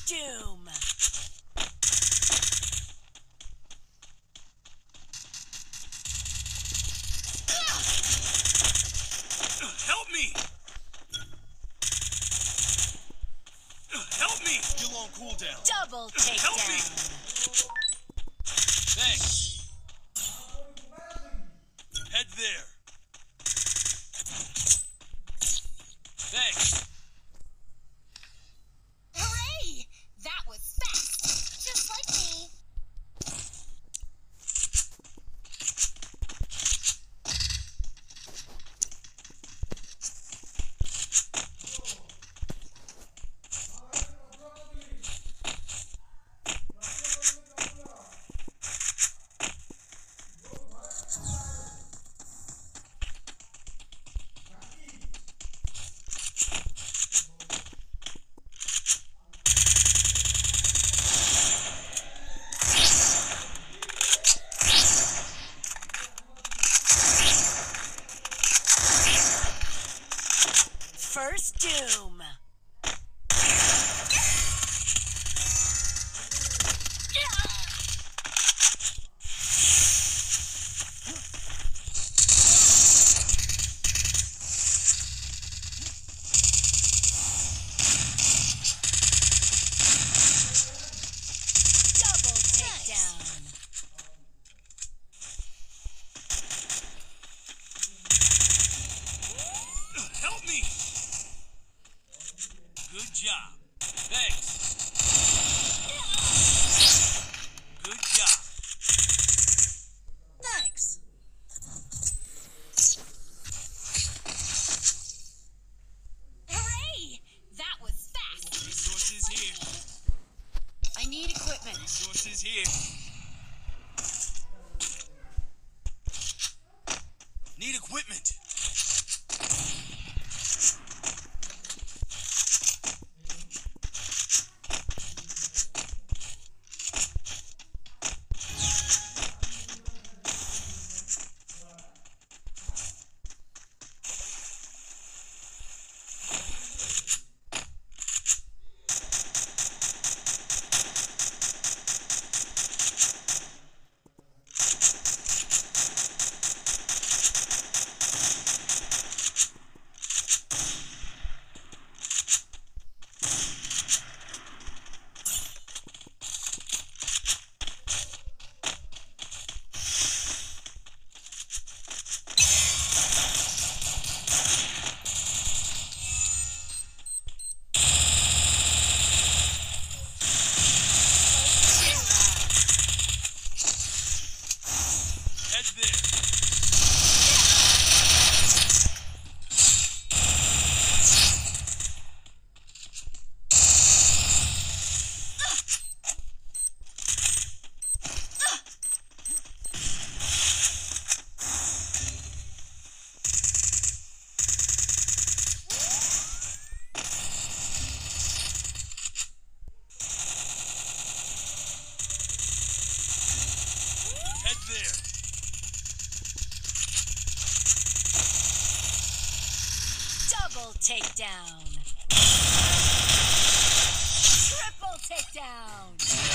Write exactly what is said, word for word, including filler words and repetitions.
doom. Help me! Help me! Still on cooldown. Double takedown. Help me! Thanks. Head there. Thanks. Hooray! That was fast, just like me. First doom. Double takedown. Help me! Good job. Thanks. Good job. Thanks. Hooray! That was fast. Resources here. I need equipment. Resources here. Need equipment. Head there. Head there. Double takedown. Triple takedown.